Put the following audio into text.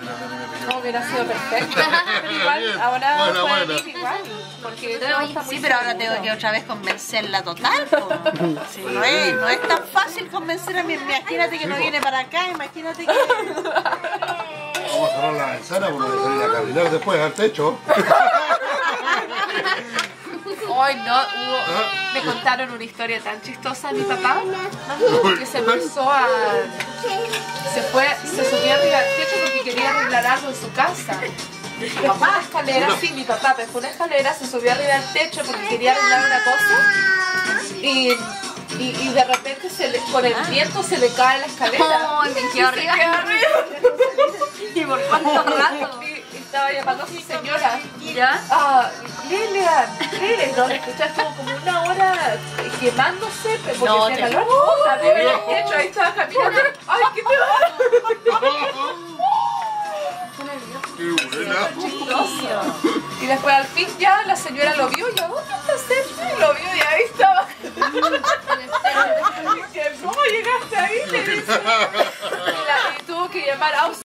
No, hubiera sido perfecto. Pero igual, ahora fue igual. Porque sí, pero ahora tengo que otra vez convencerla total. Sí, no es tan fácil convencer a mí. Imagínate que no viene para acá, imagínate que... Vamos a cerrar la ventana porque voy a salir a caminar después al techo. Hoy no, me contaron una historia tan chistosa a mi papá que se empezó a... se subió arriba del techo porque quería arreglar algo en su casa. Mi papá, escalera, sí, mi papá pescó una escalera, se subió arriba del techo porque quería arreglar una cosa y de repente con el viento se le cae la escalera. ¡Ay, me quedó arriba! ¿Y por cuánto rato? Estaba llamando a su señora. ¿Ya? Lilian, no, la escuchas como una hora quemándose porque no, te calor. Arriba en el techo, ahí estaba caminando. ¡Ay, qué te va! ¡Qué buena! Y después al fin ya la señora lo vio y yo, ¿dónde está Sergio? Y lo vio y ahí estaba. ¿Cómo llegaste ahí? Le dice. Y tuvo que llamar a